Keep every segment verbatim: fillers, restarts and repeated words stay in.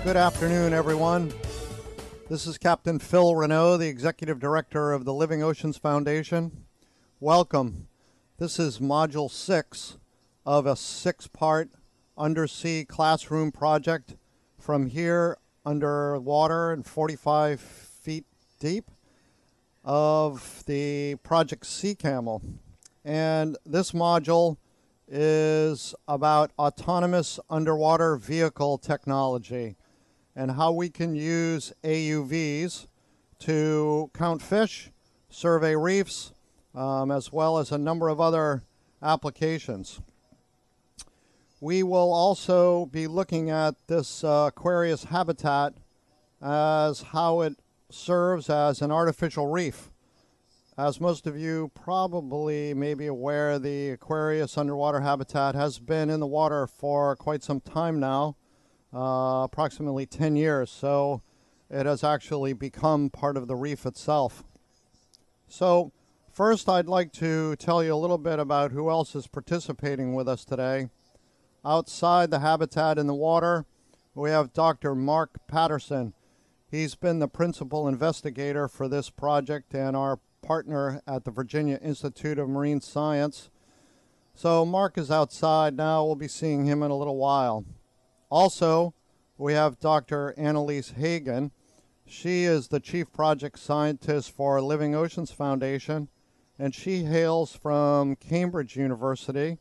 Good afternoon, everyone. This is Captain Phil Renault, the Executive Director of the Living Oceans Foundation. Welcome. This is Module six of a six-part undersea classroom project from here underwater and forty-five feet deep of the project SeaCAMEL. And this module is about autonomous underwater vehicle technology and how we can use A U Vs to count fish, survey reefs, um, as well as a number of other applications. We will also be looking at this uh, Aquarius habitat as how it serves as an artificial reef. As most of you probably may be aware, the Aquarius underwater habitat has been in the water for quite some time now, uh, approximately ten years, so it has actually become part of the reef itself. So first I'd like to tell you a little bit about who else is participating with us today. Outside the habitat in the water, we have Doctor Mark Patterson. He's been the principal investigator for this project and our partner at the Virginia Institute of Marine Science. So Mark is outside now. We'll be seeing him in a little while. Also, we have Doctor Annalise Hagen. She is the Chief Project Scientist for Living Oceans Foundation, and she hails from Cambridge University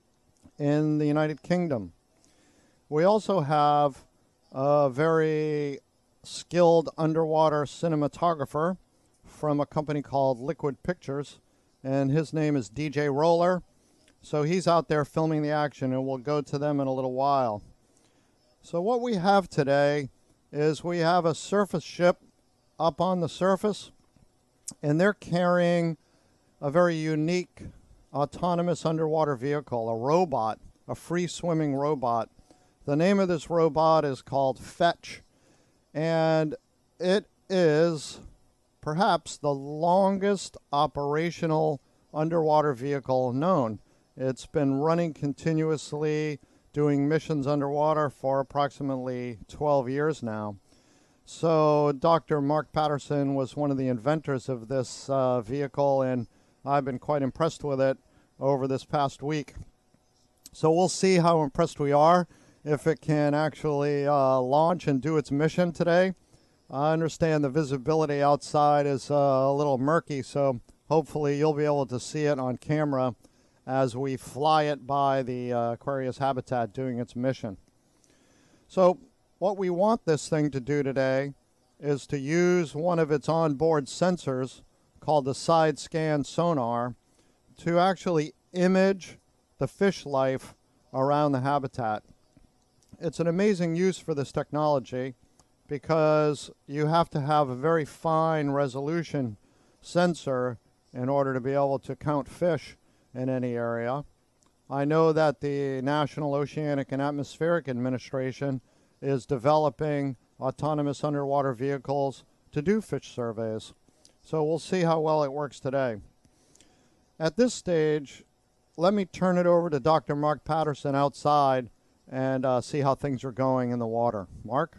in the United Kingdom. We also have a very skilled underwater cinematographer from a company called Liquid Pictures, and his name is D J Roller. So he's out there filming the action, and we'll go to them in a little while. So what we have today is we have a surface ship up on the surface, and they're carrying a very unique autonomous underwater vehicle, a robot, a free-swimming robot. The name of this robot is called Fetch, and it is perhaps the longest operational underwater vehicle known. It's been running continuously, doing missions underwater for approximately twelve years now. So Doctor Mark Patterson was one of the inventors of this uh, vehicle, and I've been quite impressed with it over this past week. So we'll see how impressed we are if it can actually uh, launch and do its mission today. I understand the visibility outside is uh, a little murky, so hopefully you'll be able to see it on camera as we fly it by the uh, Aquarius habitat doing its mission. So what we want this thing to do today is to use one of its onboard sensors called the side scan sonar to actually image the fish life around the habitat. It's an amazing use for this technology because you have to have a very fine resolution sensor in order to be able to count fish in any area. I know that the National Oceanic and Atmospheric Administration is developing autonomous underwater vehicles to do fish surveys. So we'll see how well it works today. At this stage, let me turn it over to Doctor Mark Patterson outside and uh, see how things are going in the water. Mark?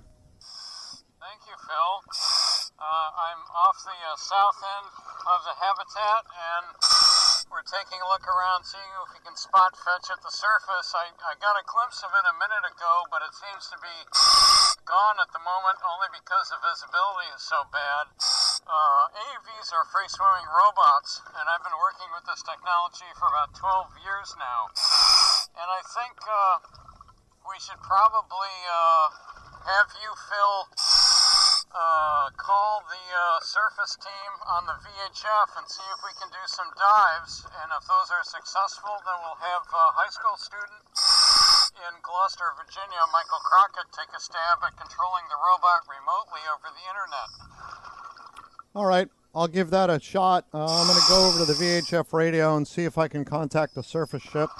Thank you, Phil. Uh, I'm off the uh, south end of the habitat, and we're taking a look around, seeing if we can spot Fetch at the surface. I, I got a glimpse of it a minute ago, but it seems to be gone at the moment only because the visibility is so bad. Uh, A U Vs are free-swimming robots, and I've been working with this technology for about twelve years now. And I think uh, we should probably uh, have you, Phil, uh, call the uh, surface team on the V H F and see if we can do some dives. And if those are successful, then we'll have a high school student in Gloucester, Virginia, Michael Crockett, take a stab at controlling the robot remotely over the internet. All right, I'll give that a shot. Uh, I'm going to go over to the V H F radio and see if I can contact the surface ship.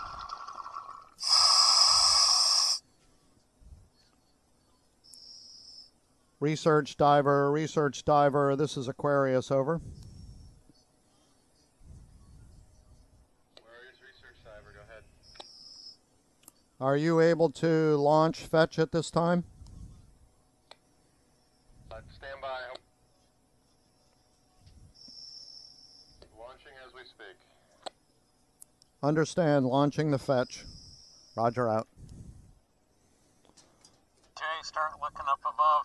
Research diver, research diver, this is Aquarius, over. Aquarius research diver, go ahead. Are you able to launch Fetch at this time? Launching as we speak. Understand, launching the Fetch. Roger out. Jay, start looking up above.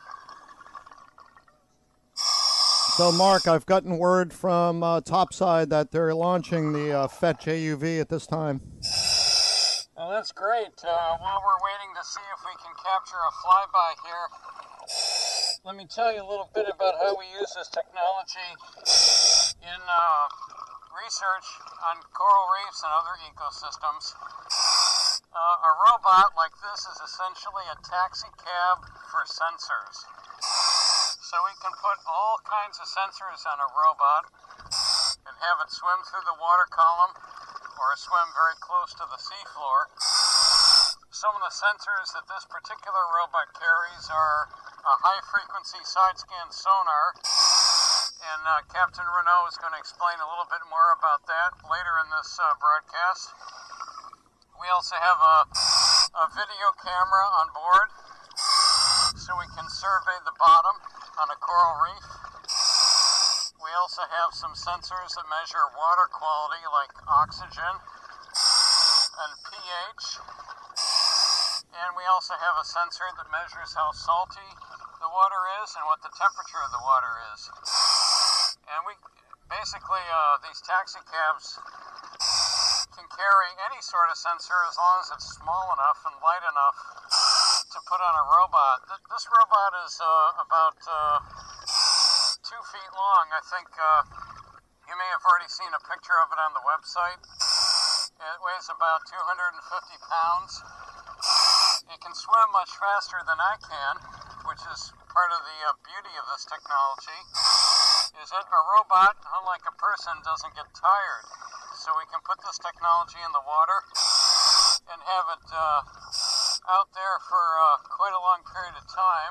So, Mark, I've gotten word from uh, topside that they're launching the uh, Fetch A U V at this time. Well, that's great. Uh, while we're waiting to see if we can capture a flyby here, let me tell you a little bit about how we use this technology in uh, research on coral reefs and other ecosystems. Uh, a robot like this is essentially a taxi cab for sensors. So we can put all kinds of sensors on a robot and have it swim through the water column or swim very close to the seafloor. Some of the sensors that this particular robot carries are a high-frequency side-scan sonar, and uh, Captain Renaud is going to explain a little bit more about that later in this uh, broadcast. We also have a, a video camera on board, so we can survey the bottom on a coral reef. We also have some sensors that measure water quality like oxygen and pH. And we also have a sensor that measures how salty the water is and what the temperature of the water is. And we basically, uh, these taxi cabs can carry any sort of sensor as long as it's small enough and light enough to put on a robot. This robot is uh, about uh, two feet long. I think uh, you may have already seen a picture of it on the website. It weighs about two hundred fifty pounds. It can swim much faster than I can, which is part of the uh, beauty of this technology, is that a robot, unlike a person, doesn't get tired. So we can put this technology in the water and have it uh, out there for uh, quite a long period of time.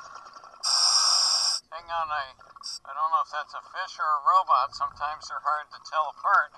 Hang on, I, I don't know if that's a fish or a robot. Sometimes they're hard to tell apart.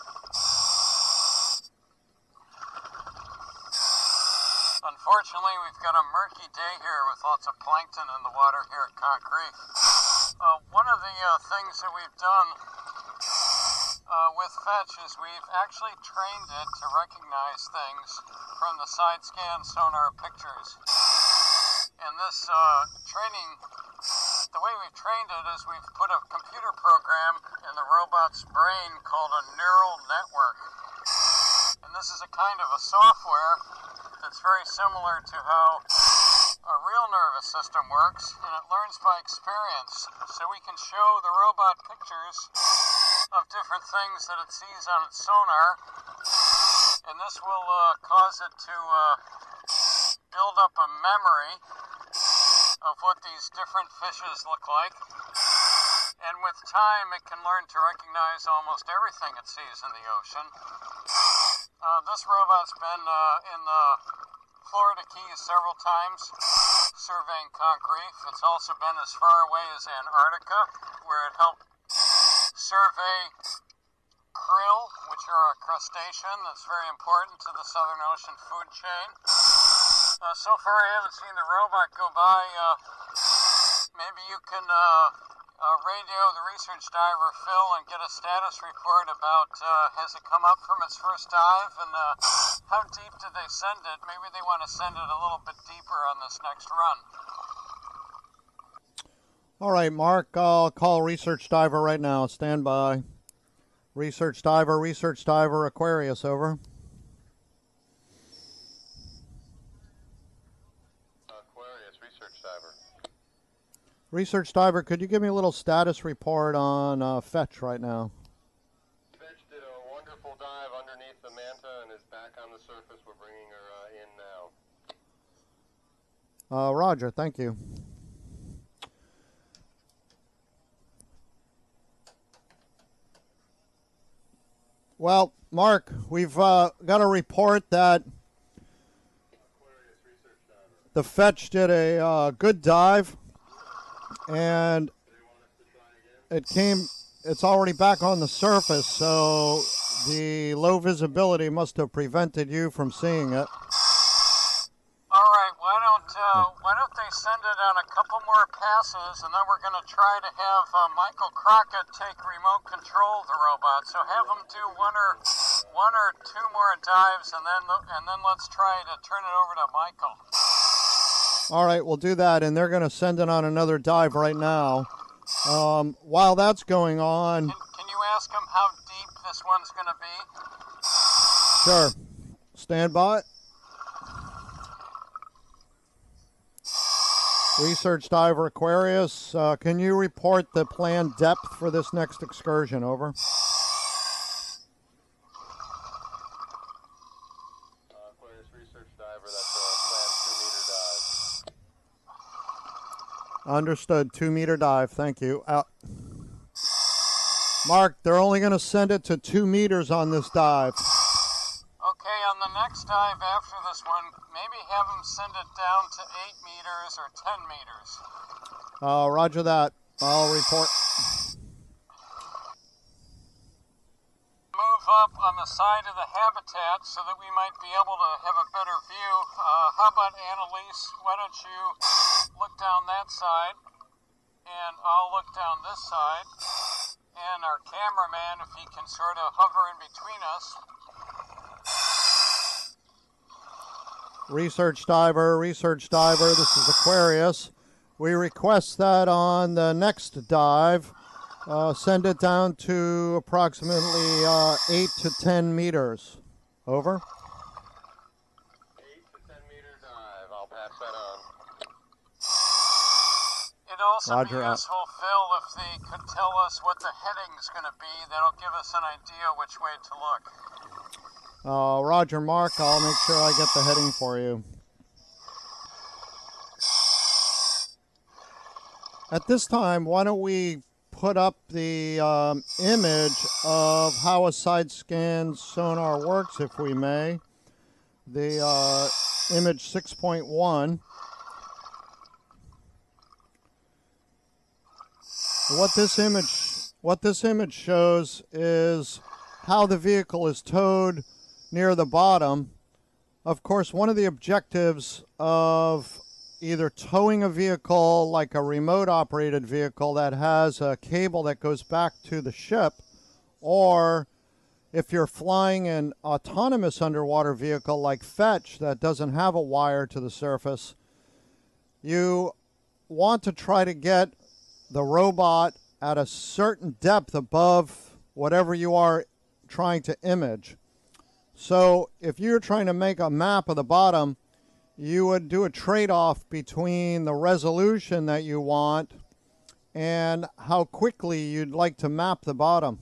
Unfortunately, we've got a murky day here with lots of plankton in the water here at Conch Reef. Uh, one of the uh, things that we've done uh, with Fetch is we've actually trained it to recognize things from the side scan sonar pictures. And this uh, training, the way we've trained it is we've put a computer program in the robot's brain called a neural network. And this is a kind of a software that's very similar to how a real nervous system works, and it learns by experience. So we can show the robot pictures of different things that it sees on its sonar, and this will uh, cause it to uh, build up a memory of what these different fishes look like. And with time, it can learn to recognize almost everything it sees in the ocean. Uh, this robot's been uh, in the Florida Keys several times, surveying Conch Reef. It's also been as far away as Antarctica, where it helped survey krill, which are a crustacean that's very important to the Southern Ocean food chain. Uh, so far, I haven't seen the robot go by. Uh, maybe you can uh, uh, radio the research diver, Phil, and get a status report about uh, has it come up from its first dive, and uh, how deep did they send it? Maybe they want to send it a little bit deeper on this next run. All right, Mark, I'll call research diver right now. Stand by. Research diver, research diver, Aquarius, over. Aquarius, research diver. Research diver, could you give me a little status report on uh, Fetch right now? Fetch did a wonderful dive underneath the manta and is back on the surface. We're bringing her uh, in now. Uh, Roger, thank you. Well, Mark, we've uh, got a report that the Fetch did a uh, good dive, and it came, it's already back on the surface, so the low visibility must have prevented you from seeing it. All right, why don't uh, why don't they send it on a couple more passes, and then we're going to try to have uh, Michael Crockett take remote control of the robot. So have him do one or one or two more dives, and then and then let's try to turn it over to Michael. All right, we'll do that, and they're going to send it on another dive right now. Um, while that's going on... Can, can you ask him how deep this one's going to be? Sure. Stand by. Research diver Aquarius, uh, can you report the planned depth for this next excursion? Over. Uh, Aquarius research diver, that's a planned two meter dive. Understood. Two meter dive. Thank you. Out. Mark, they're only going to send it to two meters on this dive. Okay, on the next dive after this one, maybe have them send it down to eight meters or ten meters. Uh, roger that. I'll report. Move up on the side of the habitat so that we might be able to have a better view. Uh, how about Annalise? Why don't you look down that side, and I'll look down this side. And our cameraman, if he can sort of hover in between us. Research diver, research diver, this is Aquarius. We request that on the next dive, uh, send it down to approximately uh, eight to ten meters. Over. eight to ten meter dive, I'll pass that on. It'd also Roger be out. useful, Phil, if they could tell us what the heading's going to be. That'll give us an idea which way to look. Uh, Roger, Mark, I'll make sure I get the heading for you. At this time, why don't we put up the um, image of how a side scan sonar works, if we may. The uh, image six point one. What this image, what this image shows is how the vehicle is towed near the bottom. Of course, one of the objectives of either towing a vehicle like a remote operated vehicle that has a cable that goes back to the ship, or if you're flying an autonomous underwater vehicle like Fetch that doesn't have a wire to the surface, you want to try to get the robot at a certain depth above whatever you are trying to image. So if you're trying to make a map of the bottom, you would do a trade-off between the resolution that you want and how quickly you'd like to map the bottom.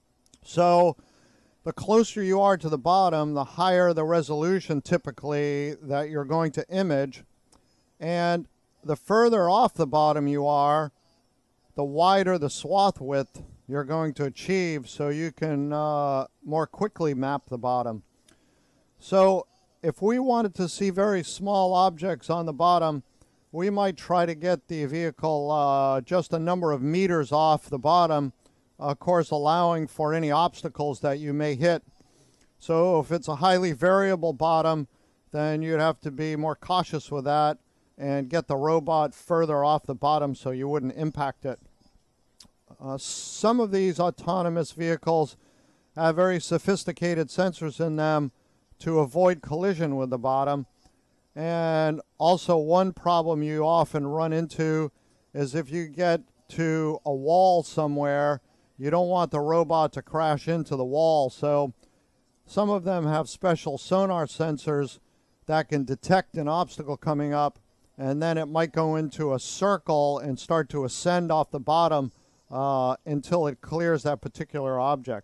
So the closer you are to the bottom, the higher the resolution typically that you're going to image. And the further off the bottom you are, the wider the swath width you're going to achieve, so you can uh, more quickly map the bottom. So if we wanted to see very small objects on the bottom, we might try to get the vehicle uh, just a number of meters off the bottom, of course allowing for any obstacles that you may hit. So if it's a highly variable bottom, then you'd have to be more cautious with that and get the robot further off the bottom so you wouldn't impact it. Uh, some of these autonomous vehicles have very sophisticated sensors in them to avoid collision with the bottom. And also one problem you often run into is if you get to a wall somewhere, you don't want the robot to crash into the wall. So some of them have special sonar sensors that can detect an obstacle coming up, and then it might go into a circle and start to ascend off the bottom uh, until it clears that particular object.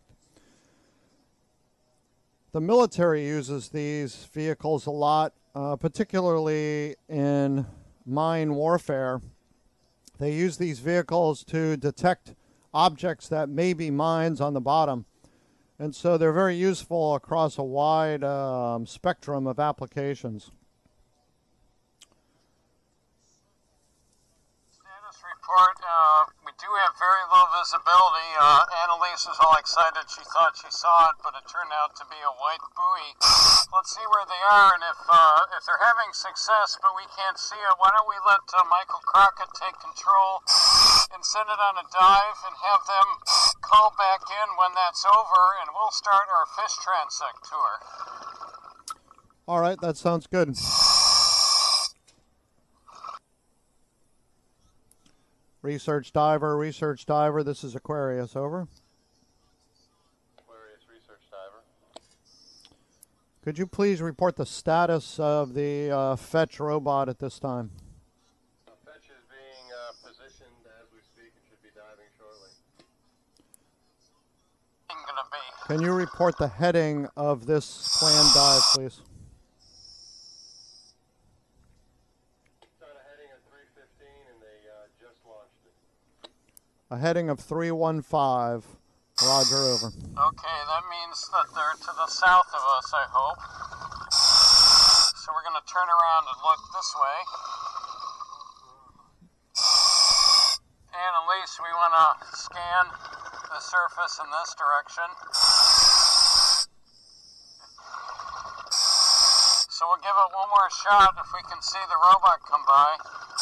The military uses these vehicles a lot, uh, particularly in mine warfare. They use these vehicles to detect objects that may be mines on the bottom. And so they're very useful across a wide um, spectrum of applications. Status report, uh, we do have very low visibility. Uh, Annalise was all excited. She thought she saw it, but it turned out to be a white buoy. Let's see where they are, and if uh, if they're having success, but we can't see it, why don't we let uh, Michael Crockett take control and send it on a dive and have them call back in when that's over, and we'll start our fish transect tour. All right, that sounds good. Research diver, research diver, this is Aquarius, over. Aquarius research diver. Could you please report the status of the uh, Fetch robot at this time? Uh, Fetch is being uh, positioned as we speak and should be diving shortly. Gonna be. Can you report the heading of this planned dive, please? A heading of three one five. Roger, over. Okay, that means that they're to the south of us, I hope. So we're going to turn around and look this way. And at least we want to scan the surface in this direction. So we'll give it one more shot if we can see the robot come by.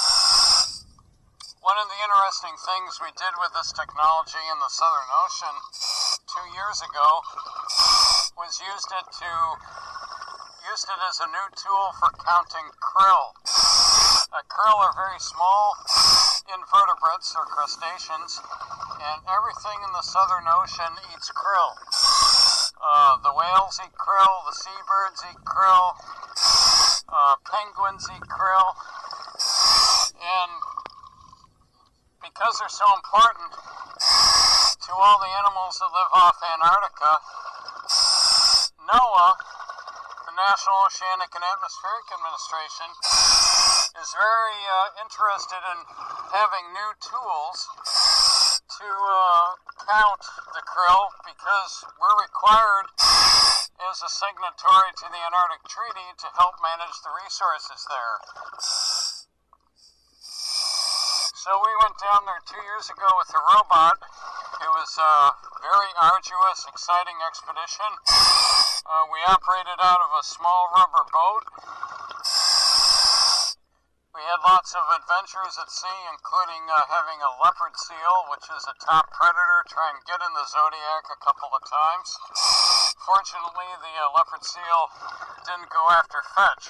One of the interesting things we did with this technology in the Southern Ocean two years ago was used it to used it as a new tool for counting krill. Uh, krill are very small invertebrates or crustaceans, and everything in the Southern Ocean eats krill. Uh, the whales eat krill, the seabirds eat krill, uh, penguins eat krill, and because they're so important to all the animals that live off Antarctica, NOAA, the National Oceanic and Atmospheric Administration, is very uh, interested in having new tools to uh, count the krill, because we're required as a signatory to the Antarctic Treaty to help manage the resources there. So we went down there two years ago with a robot. It was a very arduous, exciting expedition. Uh, we operated out of a small rubber boat. We had lots of adventures at sea, including uh, having a leopard seal, which is a top predator, try and get in the Zodiac a couple of times. Fortunately, the uh, leopard seal didn't go after Fetch.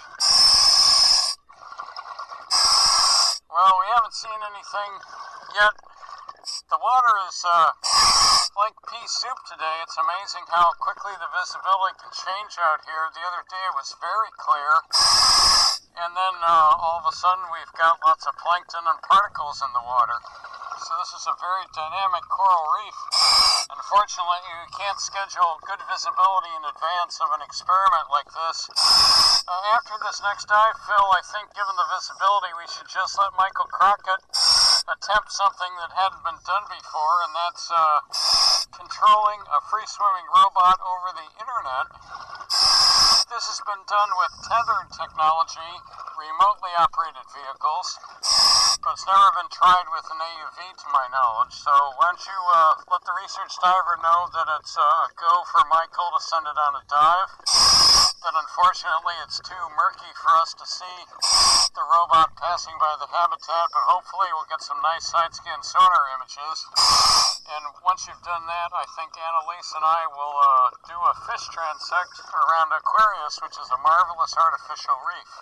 Well, we haven't seen anything yet. The water is uh, like pea soup today. It's amazing how quickly the visibility can change out here. The other day it was very clear, and then uh, all of a sudden we've got lots of plankton and particles in the water. So this is a very dynamic coral reef. Unfortunately, you can't schedule good visibility in advance of an experiment like this. Uh, after this next dive, Phil, I think given the visibility, we should just let Michael Crockett attempt something that hadn't been done before, and that's uh, controlling a free-swimming robot over the internet. This has been done with tethered technology, remotely operated vehicles, but it's never been tried with an A U V to my knowledge. So why don't you uh, let the research diver know that it's uh, a go for Michael to send it on a dive, that unfortunately it's too murky for us to see the robot passing by the habitat, but hopefully we'll get some nice side-scan sonar images. And once you've done that, I think Annalise and I will uh, do a fish transect around Aquarius, which is a marvelous artificial reef.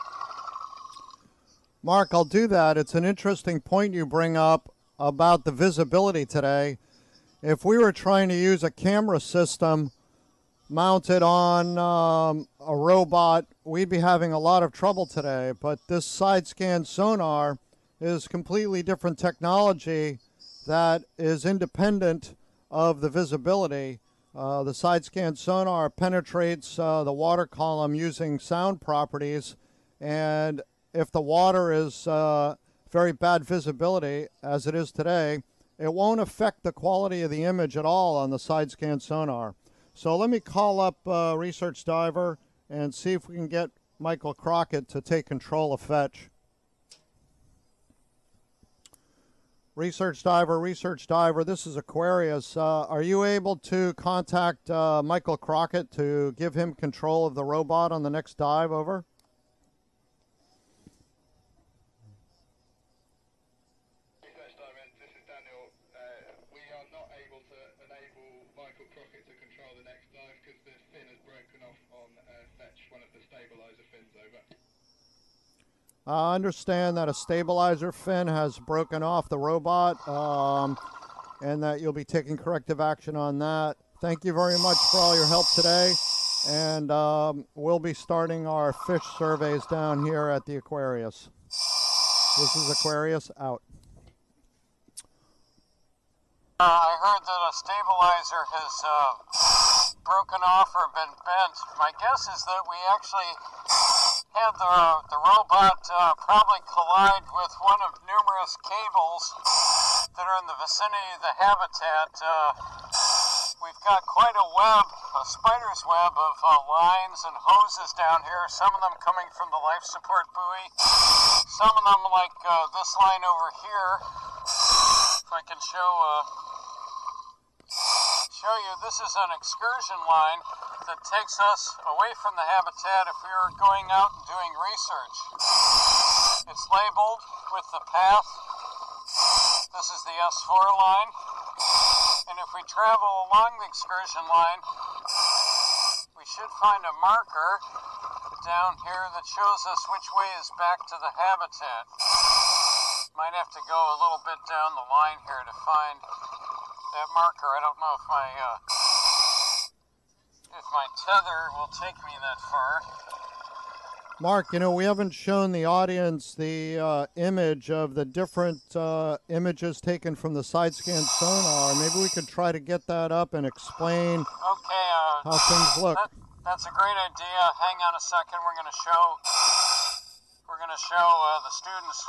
Mark, I'll do that. It's an interesting point you bring up about the visibility today. If we were trying to use a camera system mounted on um, a robot, we'd be having a lot of trouble today. But this side scan sonar is completely different technology that is independent of the visibility. Uh, the side scan sonar penetrates uh, the water column using sound properties, and if the water is uh, very bad visibility, as it is today, it won't affect the quality of the image at all on the side scan sonar. So let me call up uh, Research Diver and see if we can get Michael Crockett to take control of Fetch. Research diver, research diver, this is Aquarius. Uh, are you able to contact uh, Michael Crockett to give him control of the robot on the next dive? Over. Research diver, this is Daniel. Uh, we are not able to enable Michael Crockett to control the next dive because the fin has broken off on uh, Fetch, one of the stabilizer fins. Over. I understand that a stabilizer fin has broken off the robot, um, and that you'll be taking corrective action on that. Thank you very much for all your help today, and um, we'll be starting our fish surveys down here at the Aquarius. This is Aquarius out. Uh, I heard that a stabilizer has uh, broken off or been bent. My guess is that we actually had the, the robot uh, probably collide with one of numerous cables that are in the vicinity of the habitat. Uh, we've got quite a web, a spider's web of uh, lines and hoses down here, some of them coming from the Life Support Buoy, some of them like uh, this line over here. If I can show... Uh, show you, this is an excursion line that takes us away from the habitat if we were going out and doing research. It's labeled with the path. This is the S four line. And if we travel along the excursion line, we should find a marker down here that shows us which way is back to the habitat. Might have to go a little bit down the line here to find that marker. I don't know if my uh, if my tether will take me that far. Mark, you know, we haven't shown the audience the uh, image of the different uh, images taken from the side scan sonar. Maybe we could try to get that up and explain okay, uh, how things look. That, that's a great idea. Hang on a second. We're going to show we're going to show uh, the students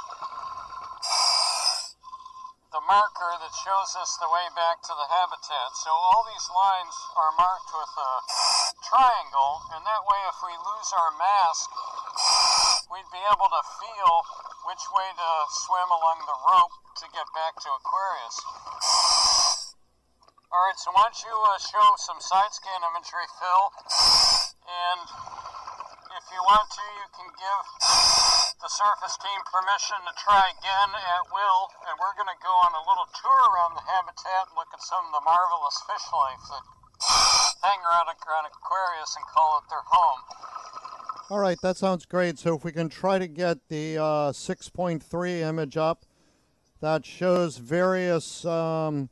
the marker that shows us the way back to the habitat. So all these lines are marked with a triangle, and that way if we lose our mask, we'd be able to feel which way to swim along the rope to get back to Aquarius. Alright, so why don't you uh, show some side scan imagery, Phil, and if you want to, you can give the surface team permission to try again at will, and we're going to go on a little tour around the habitat and look at some of the marvelous fish life that hang around Aquarius and call it their home. All right, that sounds great. So if we can try to get the uh, six point three image up, that shows various... Um,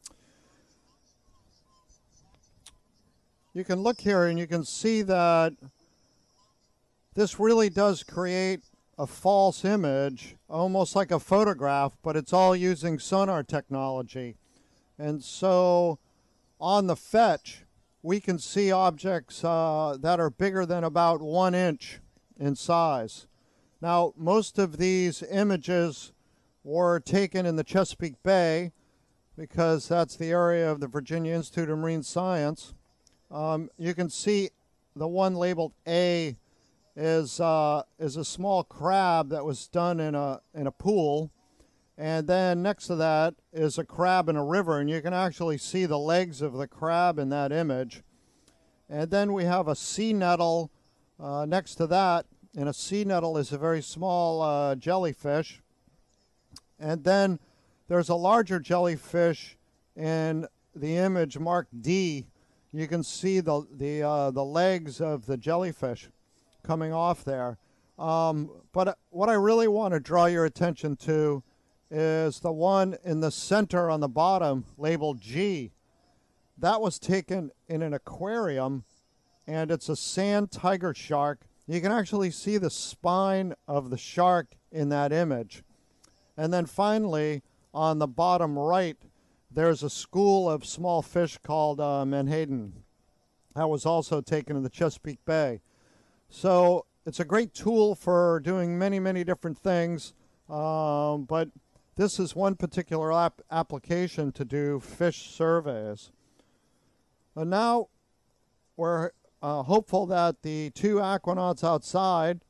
you can look here and you can see that this really does create a false image, almost like a photograph, but it's all using sonar technology. And so on the Fetch, we can see objects uh, that are bigger than about one inch in size. Now, most of these images were taken in the Chesapeake Bay because that's the area of the Virginia Institute of Marine Science. Um, you can see the one labeled A is uh, is a small crab that was done in a in a pool, and then next to that is a crab in a river, and you can actually see the legs of the crab in that image. And then we have a sea nettle uh, next to that, and a sea nettle is a very small uh, jellyfish. And then there's a larger jellyfish in the image marked D. You can see the the uh, the legs of the jellyfish coming off there. Um, but what I really want to draw your attention to is the one in the center on the bottom labeled G. That was taken in an aquarium, and it's a sand tiger shark. You can actually see the spine of the shark in that image. And then finally, on the bottom right, there's a school of small fish called uh, menhaden. That was also taken in the Chesapeake Bay. So it's a great tool for doing many, many different things, um, but this is one particular ap application to do fish surveys. And now we're uh, hopeful that the two aquanauts outside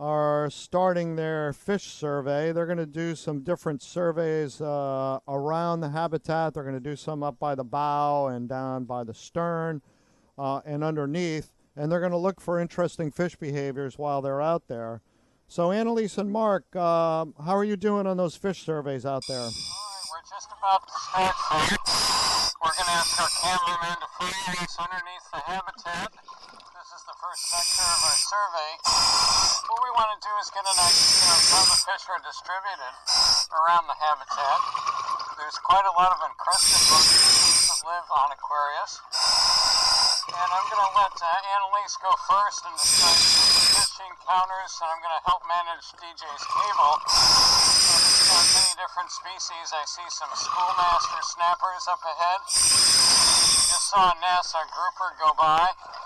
are starting their fish survey. They're going to do some different surveys uh, around the habitat. They're going to do some up by the bow and down by the stern uh, and underneath. And they're going to look for interesting fish behaviors while they're out there. So Annalise and Mark, uh, how are you doing on those fish surveys out there? All right, we're just about to start here. We're going to ask our cameraman to follow us underneath the habitat. This is the first sector of our survey. What we want to do is get an idea of how the fish are distributed around the habitat. There's quite a lot of encrusted boat species that live on Aquarius. And I'm going to let uh, Annalise go first and describe the fishing counters, and I'm going to help manage D J's cable. And it's got many different species. I see some schoolmaster snappers up ahead. Just saw a NASA grouper go by.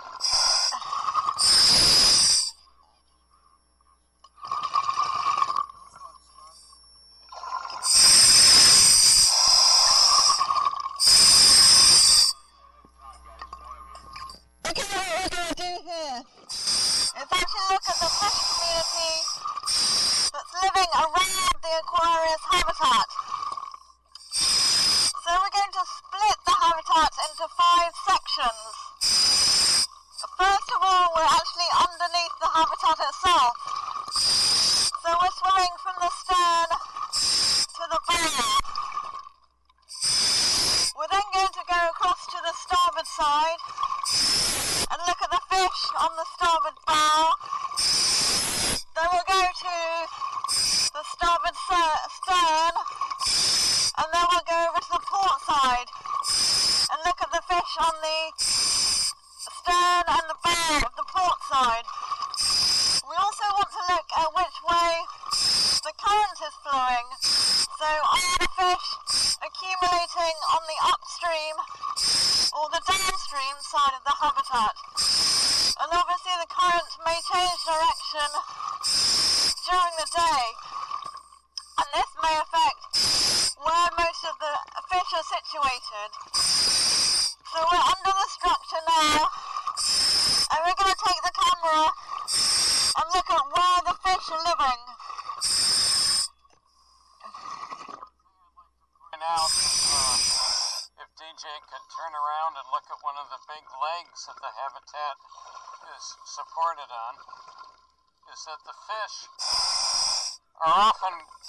Aquarius habitat. So we're going to split the habitat into five sections. First of all, we're actually underneath the habitat itself. So we're swimming from the stern to the bow. We're then going to go across to the starboard side and look at the fish on the starboard bow. Then we'll go to the starboard stern, and then we'll go over to the port side and look at the fish on the stern and the bow of the port side. We also want to look at which way the current is flowing. So are the fish accumulating on the upstream or the downstream side of the habitat? And obviously the current may change direction during the day, and this may affect where most of the fish are situated. So we're under the structure now, and we're going to take the camera and look at where the fish are living. Point out uh, if D J could turn around and look at one of the big legs that the habitat is supported on, is that the fish are often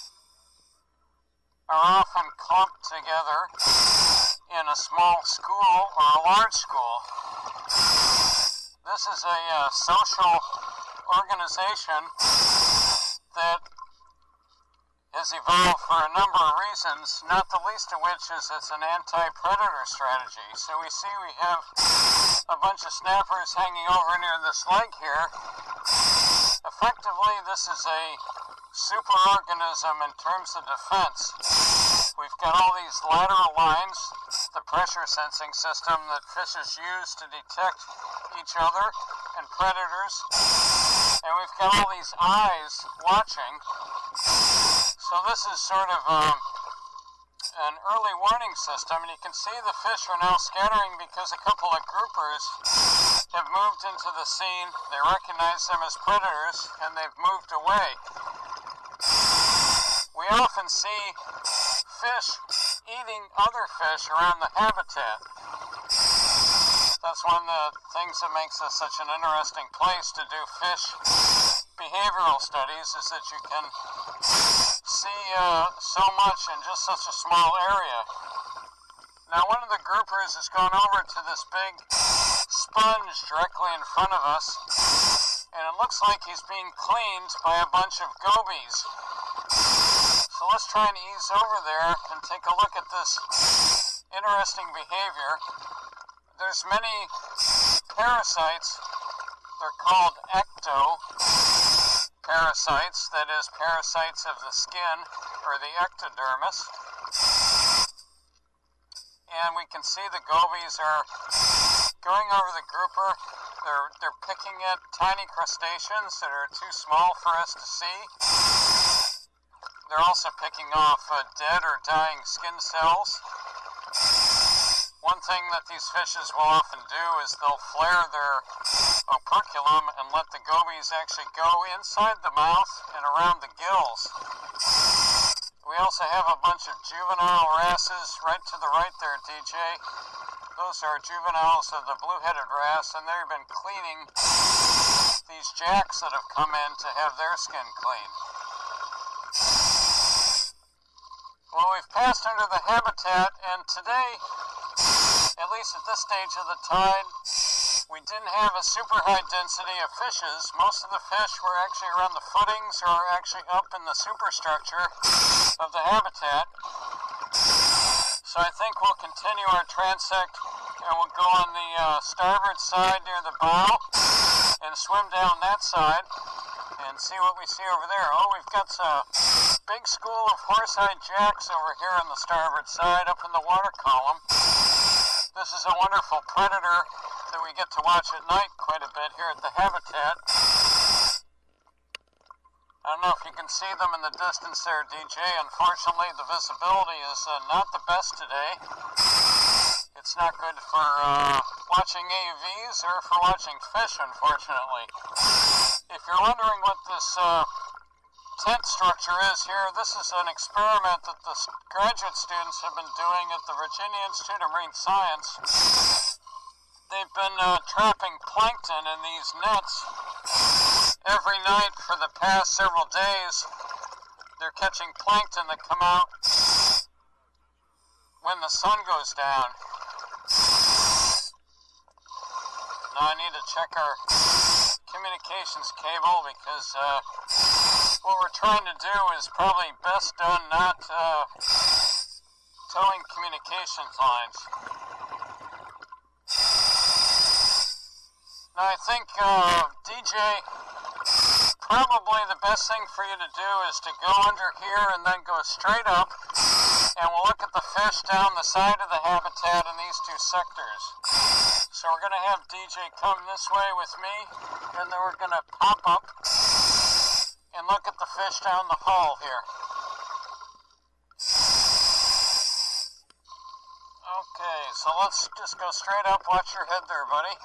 are often clumped together in a small school or a large school. This is a uh, social organization that has evolved for a number of reasons, not the least of which is it's an anti-predator strategy. So we see we have a bunch of snappers hanging over near this leg here. Effectively, this is a superorganism in terms of defense. We've got all these lateral lines, the pressure sensing system that fishes use to detect each other and predators. And we've got all these eyes watching. So this is sort of um, an early warning system, and you can see the fish are now scattering because a couple of groupers have moved into the scene. They recognize them as predators, and they've moved away. We often see fish eating other fish around the habitat. That's one of the things that makes this such an interesting place to do fish behavioral studies, is that you can see uh, so much in just such a small area. Now, one of the groupers has gone over to this big sponge directly in front of us, and it looks like he's being cleaned by a bunch of gobies. So let's try and ease over there and take a look at this interesting behavior. There's many parasites. They're called ecto parasites, that is, parasites of the skin, or the ectodermis. And we can see the gobies are going over the grouper. They're, they're picking at tiny crustaceans that are too small for us to see. They're also picking off uh, dead or dying skin cells. one thing that these fishes will often do is they'll flare their operculum and let the gobies actually go inside the mouth and around the gills. We also have a bunch of juvenile wrasses right to the right there, D J. Those are juveniles of the blue-headed wrasse, and they've been cleaning these jacks that have come in to have their skin cleaned. Well, we've passed under the habitat, and today, at least at this stage of the tide, we didn't have a super high density of fishes. Most of the fish were actually around the footings or actually up in the superstructure of the habitat. So I think we'll continue our transect, and we'll go on the uh, starboard side near the bow and swim down that side and see what we see over there. Oh, we've got a big school of horse-eyed jacks over here on the starboard side up in the water column. This is a wonderful predator that we get to watch at night quite a bit here at the habitat. I don't know if you can see them in the distance there, D J. Unfortunately, the visibility is uh, not the best today. It's not good for uh, watching A U Vs or for watching fish, unfortunately. If you're wondering what this uh, tent structure is here, this is an experiment that the graduate students have been doing at the Virginia Institute of Marine Science. They've been uh, trapping plankton in these nets every night for the past several days. They're catching plankton that come out when the sun goes down. Now I need to check our communications cable because uh, what we're trying to do is probably best done not uh, towing communications lines. Now I think, uh, D J, probably the best thing for you to do is to go under here and then go straight up, and we'll look at the fish down the side of the habitat in these two sectors. So we're going to have D J come this way with me, and then we're going to pop up and look at the fish down the hall here. Okay, so let's just go straight up. Watch your head there, buddy.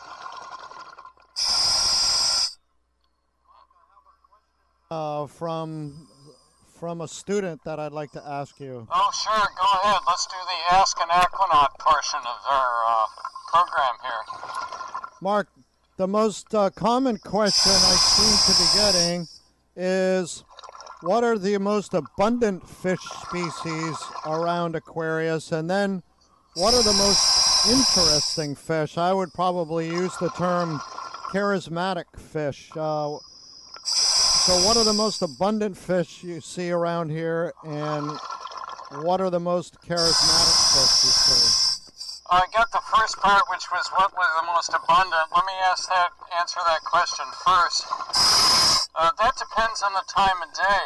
Uh, from from a student that I'd like to ask you. Oh, sure. Go ahead. Let's do the Ask an Aquanaut portion of our uh, program here. Mark, the most uh, common question I seem to be getting is, what are the most abundant fish species around Aquarius? And then, what are the most interesting fish? I would probably use the term charismatic fish. Uh, So what are the most abundant fish you see around here, and what are the most charismatic fish you see? I got the first part, which was what was the most abundant. Let me ask that, answer that question first. Uh, that depends on the time of day.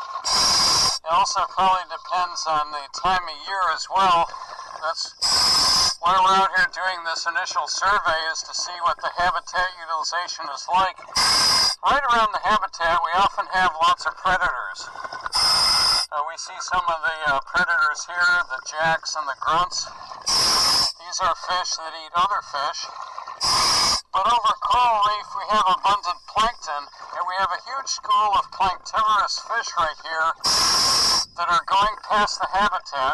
It also probably depends on the time of year as well. That's why we're out here doing this initial survey, is to see what the habitat utilization is like. Right around the habitat, we often have lots of predators. Uh, we see some of the uh, predators here, the jacks and the grunts. These are fish that eat other fish. But over Coral Reef, we have abundant plankton, and we have a huge school of planktivorous fish right here that are going past the habitat.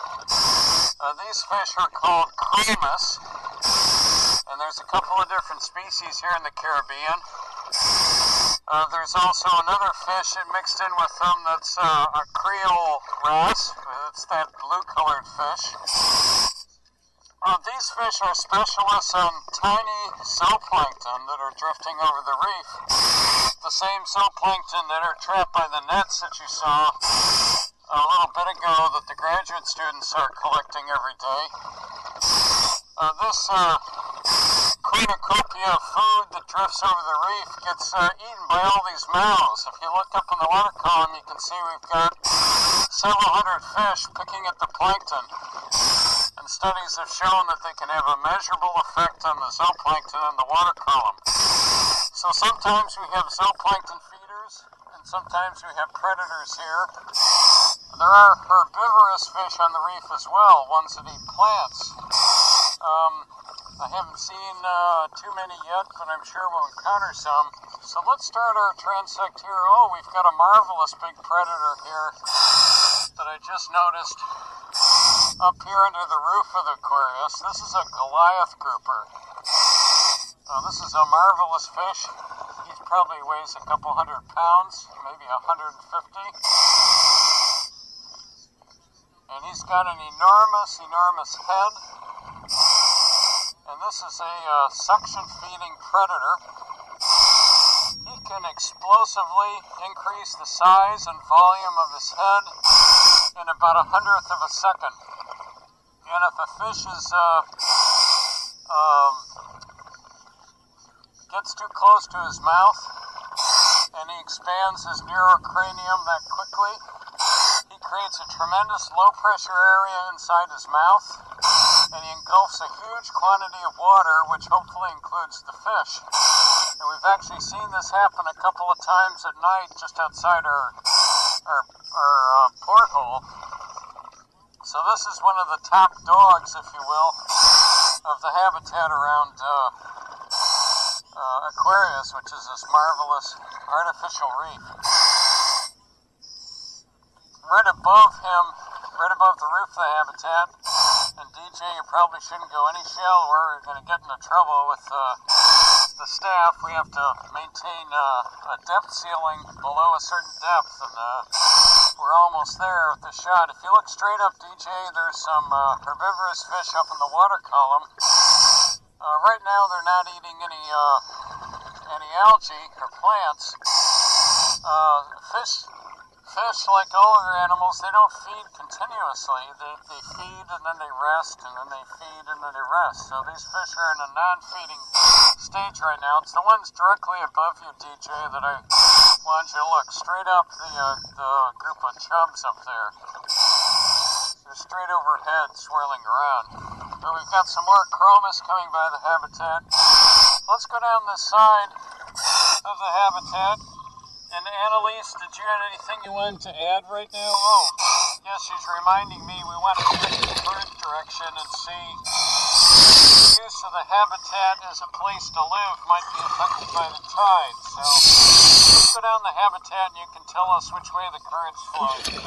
Uh, these fish are called chromis, and there's a couple of different species here in the Caribbean. Uh, there's also another fish that mixed in with them that's uh, a Creole wrasse. It's that blue-colored fish. Uh, these fish are specialists on tiny zooplankton that are drifting over the reef. The same zooplankton that are trapped by the nets that you saw a little bit ago that the graduate students are collecting every day. Uh, this uh, cornucopia of food that drifts over the reef gets uh, eaten by all these mouths. If you look up in the water column, you can see we've got several hundred fish picking at the plankton. And studies have shown that they can have a measurable effect on the zooplankton in the water column. So sometimes we have zooplankton feeders, and sometimes we have predators here. There are herbivorous fish on the reef as well, ones that eat plants. Um, I haven't seen uh, too many yet, but I'm sure we'll encounter some. So let's start our transect here. Oh, we've got a marvelous big predator here that I just noticed up here under the roof of the Aquarius. This is a Goliath grouper. Uh, this is a marvelous fish. He probably weighs a couple hundred pounds, maybe a hundred fifty. And he's got an enormous, enormous head. And this is a uh, suction-feeding predator. He can explosively increase the size and volume of his head in about a hundredth of a second. And if a fish is uh, um, gets too close to his mouth and he expands his neurocranium that quickly, he creates a tremendous low-pressure area inside his mouth, and he engulfs a huge quantity of water, which hopefully includes the fish. And we've actually seen this happen a couple of times at night just outside our, our, our uh, porthole. So this is one of the top dogs, if you will, of the habitat around uh, uh, Aquarius, which is this marvelous artificial reef. Right above him, right above the roof of the habitat, and D J, you probably shouldn't go any shallower. You're going to get into trouble with uh, the staff. We have to maintain uh, a depth ceiling below a certain depth, and uh, we're almost there with the shot. If you look straight up, D J, there's some uh, herbivorous fish up in the water column. Uh, right now, they're not eating any uh, any algae or plants. Uh, fish. Fish, like all other animals, they don't feed continuously. They, they feed and then they rest, and then they feed and then they rest. So these fish are in a non-feeding stage right now. It's the ones directly above you, D J, that I want you to look. Straight up the, uh, the group of chubs up there. They're straight overhead, swirling around. But we've got some more chromis coming by the habitat. Let's go down this side of the habitat. And Annalise, did you have anything you wanted to add right now? Oh, yes, she's reminding me we want to check the current direction and see the use of the habitat as a place to live might be affected by the tide. So let's go down the habitat and you can tell us which way the current's flowing.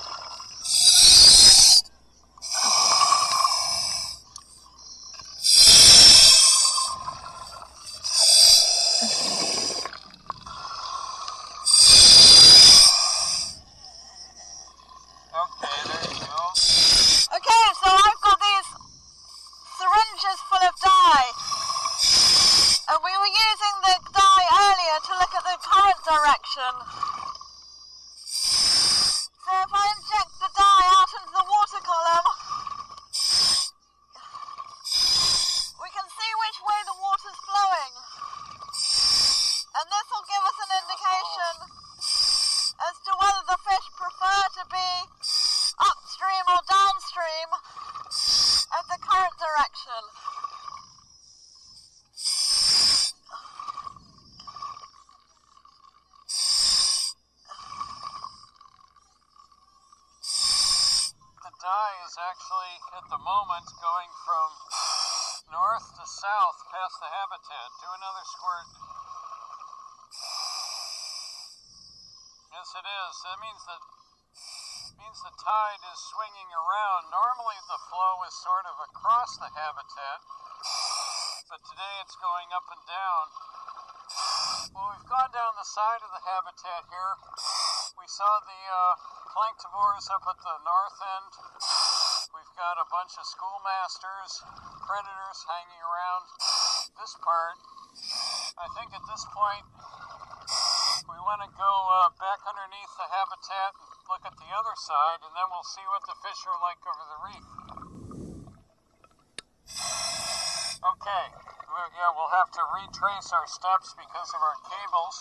Direction. So if I inject the dye out into the water column, we can see which way the water's flowing. And this will give us an indication as to whether the fish prefer to be upstream or downstream of the current direction. Is actually at the moment going from north to south past the habitat. Do another squirt. Yes, it is. That means that means the tide is swinging around. Normally the flow is sort of across the habitat, but today it's going up and down. Well, we've gone down the side of the habitat here. We saw the uh, planktivores up at the north end. We've got a bunch of schoolmasters, predators hanging around this part. I think at this point we want to go uh, back underneath the habitat and look at the other side, and then we'll see what the fish are like over the reef. Okay, well, yeah, we'll have to retrace our steps because of our cables.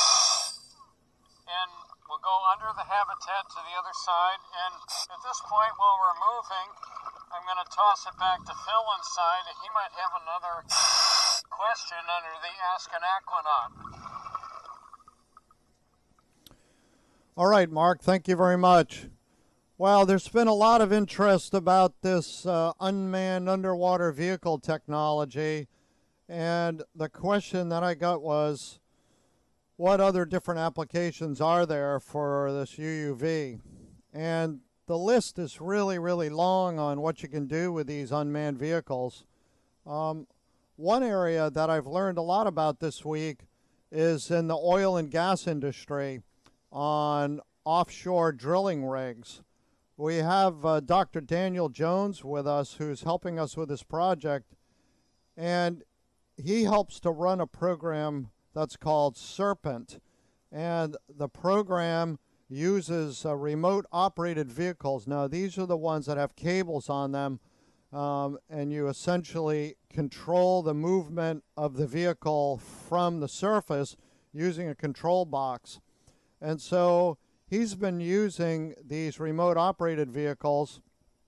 And we'll go under the habitat to the other side, and at this point, while we're moving, I'm going to toss it back to Phil inside, and he might have another question under the Ask an Aquanaut. All right, Mark, thank you very much. Well, there's been a lot of interest about this uh, unmanned underwater vehicle technology, and the question that I got was, what other different applications are there for this U U V? And the list is really, really long on what you can do with these unmanned vehicles. Um, one area that I've learned a lot about this week is in the oil and gas industry on offshore drilling rigs. We have uh, Doctor Daniel Jones with us, who's helping us with this project, and he helps to run a program that's called Serpent, and the program uses uh, remote operated vehicles. Now, these are the ones that have cables on them, um, and you essentially control the movement of the vehicle from the surface using a control box. And so he's been using these remote operated vehicles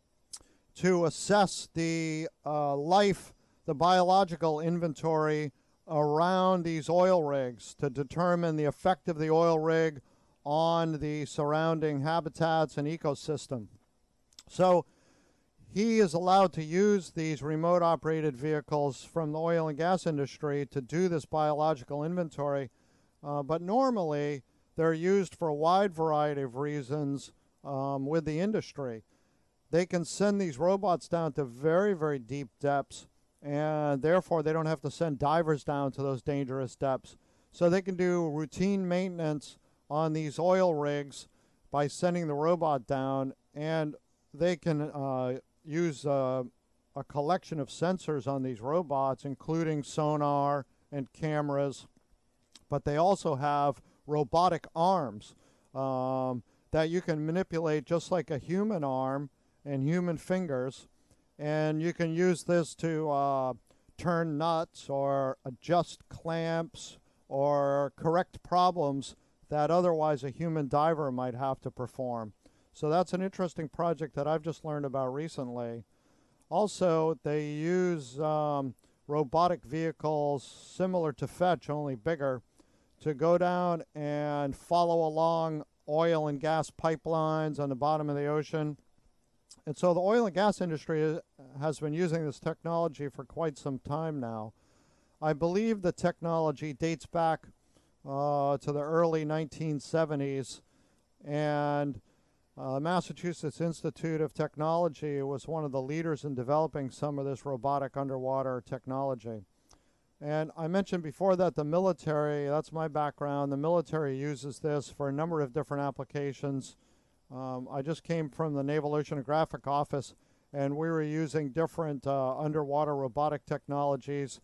to assess the uh, life, the biological inventory around these oil rigs to determine the effect of the oil rig on the surrounding habitats and ecosystem. So he is allowed to use these remote operated vehicles from the oil and gas industry to do this biological inventory, uh, but normally they're used for a wide variety of reasons um, with the industry. They can send these robots down to very, very deep depths, and therefore they don't have to send divers down to those dangerous depths. So they can do routine maintenance on these oil rigs by sending the robot down, and they can uh, use uh, a collection of sensors on these robots, including sonar and cameras, but they also have robotic arms um, that you can manipulate just like a human arm and human fingers, and you can use this to uh, turn nuts or adjust clamps or correct problems that otherwise a human diver might have to perform. So that's an interesting project that I've just learned about recently. Also, they use um, robotic vehicles similar to Fetch, only bigger, to go down and follow along oil and gas pipelines on the bottom of the ocean. And so the oil and gas industry has been using this technology for quite some time now. I believe the technology dates back uh, to the early nineteen seventies, and uh, Massachusetts Institute of Technology was one of the leaders in developing some of this robotic underwater technology. And I mentioned before that the military, that's my background, the military uses this for a number of different applications. Um, I just came from the Naval Oceanographic Office, and we were using different uh, underwater robotic technologies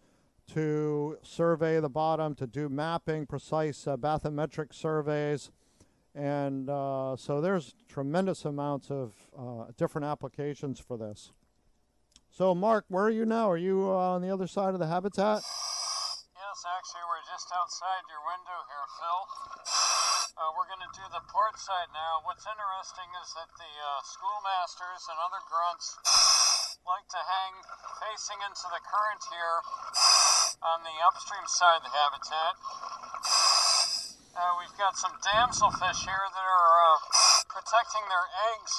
to survey the bottom, to do mapping, precise uh, bathymetric surveys. And uh, so there's tremendous amounts of uh, different applications for this. So, Mark, where are you now? Are you uh, on the other side of the habitat? Yes, actually, we're just outside your window here, Phil. Uh, we're going to do the port side now. What's interesting is that the uh, schoolmasters and other grunts like to hang facing into the current here on the upstream side of the habitat. Uh, we've got some damselfish here that are uh, protecting their eggs.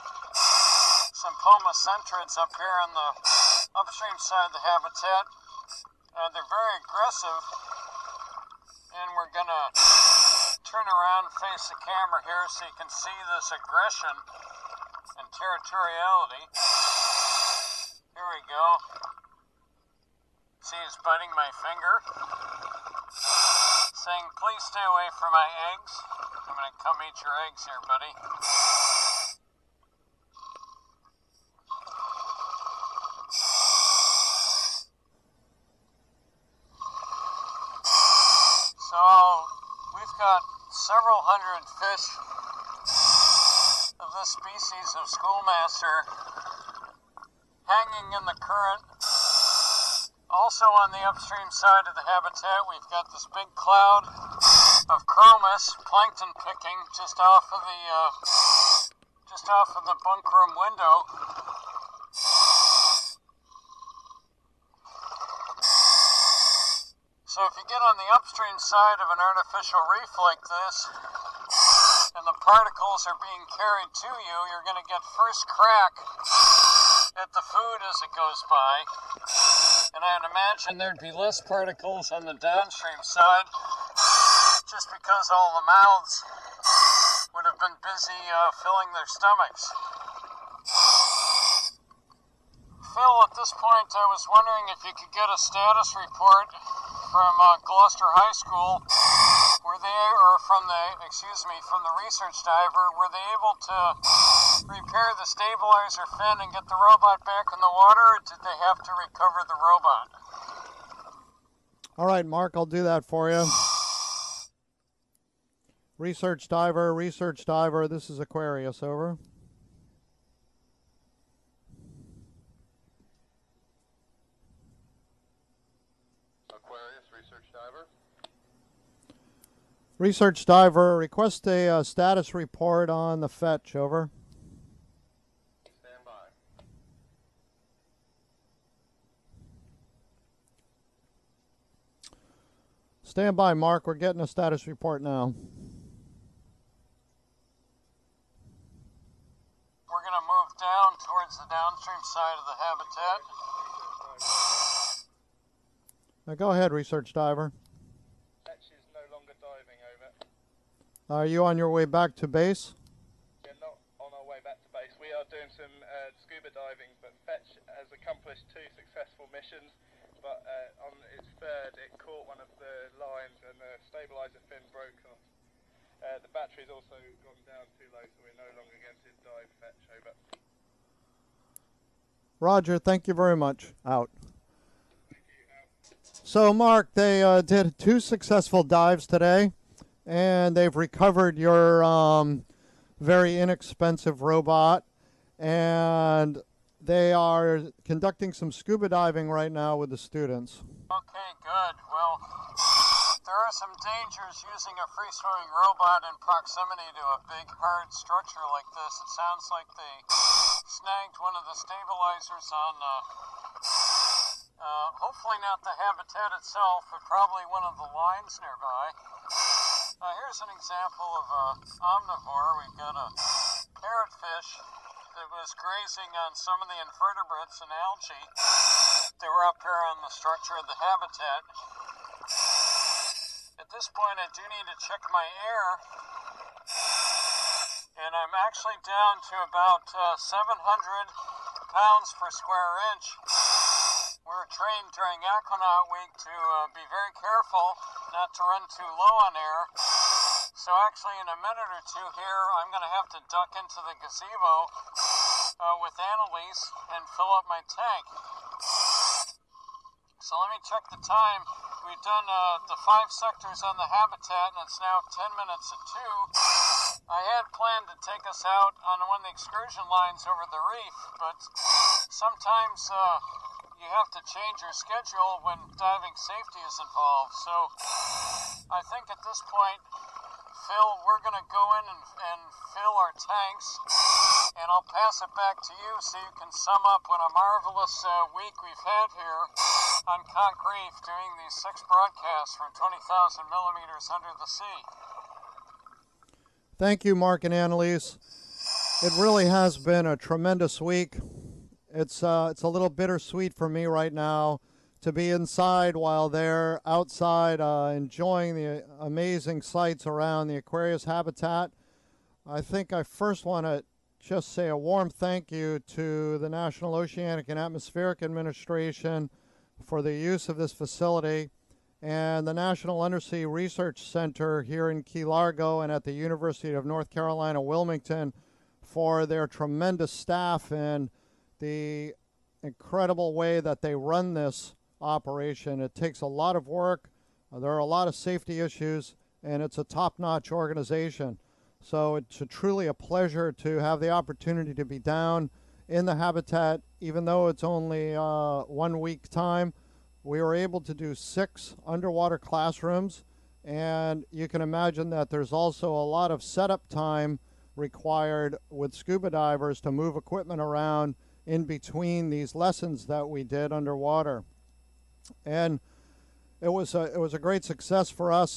Some pomacentrids up here on the upstream side of the habitat. Uh, they're very aggressive, and we're going to turn around and face the camera here so you can see this aggression and territoriality. Here we go. See, he's biting my finger, saying, please stay away from my eggs. I'm going to come eat your eggs here, buddy. So, we've got several hundred fish of this species of schoolmaster hanging in the current. Also on the upstream side of the habitat, we've got this big cloud of chromis plankton picking just off of the uh, just off of the bunk room window. So if you get on the upstream side of an artificial reef like this, and the particles are being carried to you, you're going to get first crack at the food as it goes by. And I'd imagine there'd be less particles on the downstream side just because all the mouths would have been busy uh, filling their stomachs. Phil, at this point, I was wondering if you could get a status report from uh, Gloucester High School. Were they, or from the, excuse me, from the research diver, were they able to repair the stabilizer fin and get the robot back in the water, or did they have to recover the robot? All right, Mark, I'll do that for you. Research diver, research diver, this is Aquarius, over. Aquarius, research diver. Research diver, request a uh, status report on the Fetch, over. Stand by. Stand by, Mark, we're getting a status report now. We're going to move down towards the downstream side of the habitat. Now go ahead, research diver. Fetch is no longer diving, over. Are you on your way back to base? We're not on our way back to base. We are doing some uh, scuba diving, but Fetch has accomplished two successful missions, but uh, on its third it caught one of the lines and the stabilizer fin broke off. Uh, the battery's also gone down too low, so we're no longer going to dive Fetch, over. Roger, thank you very much. Out. So, Mark, they uh, did two successful dives today, and they've recovered your um, very inexpensive robot, and they are conducting some scuba diving right now with the students. Okay, good. Well, there are some dangers using a free-swimming robot in proximity to a big, hard structure like this. It sounds like they snagged one of the stabilizers on, uh, uh, hopefully not the habitat itself, but probably one of the lines nearby. Uh, here's an example of an omnivore. We've got a parrotfish that was grazing on some of the invertebrates and algae that were up here on the structure of the habitat. At this point, I do need to check my air, and I'm actually down to about uh, seven hundred pounds per square inch. We're trained during Aquanaut Week to uh, be very careful not to run too low on air. So actually, in a minute or two here, I'm going to have to duck into the gazebo uh, with Annalise and fill up my tank. So let me check the time. We've done uh, the five sectors on the habitat, and it's now ten minutes to two. I had planned to take us out on one of the excursion lines over the reef, but sometimes uh, you have to change your schedule when diving safety is involved. So I think at this point, Phil, we're going to go in and, and fill our tanks, and I'll pass it back to you so you can sum up what a marvelous uh, week we've had here on Conch Reef doing these six broadcasts from twenty thousand millimeters under the sea. Thank you, Mark and Annalise. It really has been a tremendous week. It's, uh, it's a little bittersweet for me right now to be inside while they're outside uh, enjoying the amazing sights around the Aquarius habitat. I think I first want to just say a warm thank you to the National Oceanic and Atmospheric Administration for the use of this facility, and the National Undersea Research Center here in Key Largo and at the University of North Carolina, Wilmington, for their tremendous staff and the incredible way that they run this operation. It takes a lot of work. Uh, there are a lot of safety issues, and it's a top-notch organization. So it's a, truly a pleasure to have the opportunity to be down in the habitat, even though it's only uh, one week time. We were able to do six underwater classrooms, and you can imagine that there's also a lot of setup time required with scuba divers to move equipment around in between these lessons that we did underwater. And it was a, it was a great success for us,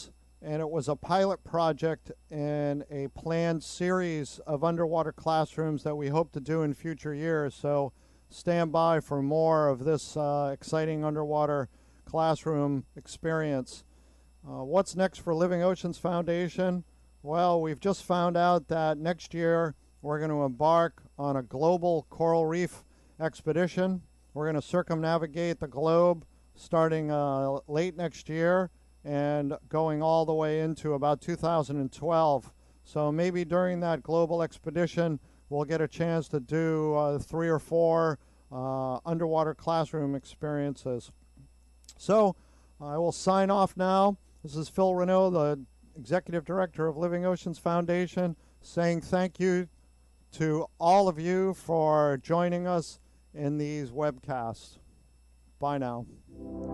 and it was a pilot project in a planned series of underwater classrooms that we hope to do in future years. So stand by for more of this uh, exciting underwater classroom experience. Uh, what's next for Living Oceans Foundation? Well, we've just found out that next year we're going to embark on a global coral reef expedition. We're going to circumnavigate the globe starting uh, late next year and going all the way into about two thousand twelve. So maybe during that global expedition, we'll get a chance to do uh, three or four uh, underwater classroom experiences. So I will sign off now. This is Phil Renaud, the Executive Director of Living Oceans Foundation, saying thank you to all of you for joining us in these webcasts. Bye now.